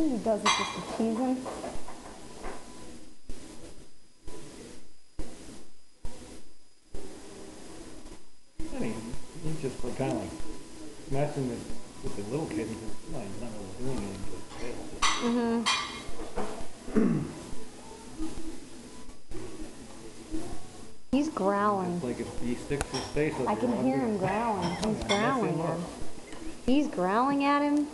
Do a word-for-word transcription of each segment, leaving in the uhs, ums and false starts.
think he does it just to tease him. I mean, he's just kind of like messing with, with the little kid. He's just, no, he's not really doing anything. Mm-hmm. He's growling. It's like if he sticks his face up. I can hear him growling. He's growling at him. He's growling at him.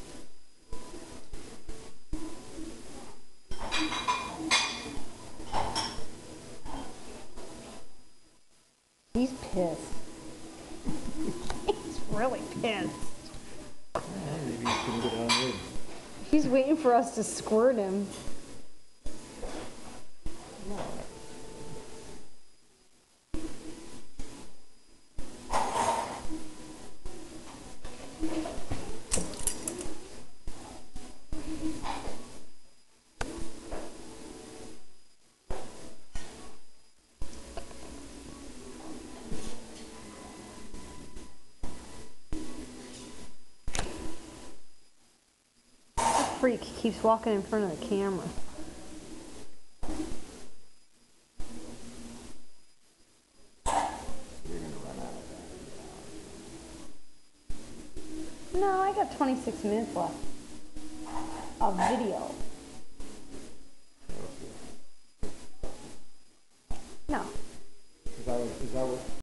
He's pissed. He's really pissed. Yeah, maybe he's gonna go down there. He's waiting for us to squirt him. Freak keeps walking in front of the camera. You're gonna run out of that. No, I got twenty-six minutes left of video. No. Is that, is that what?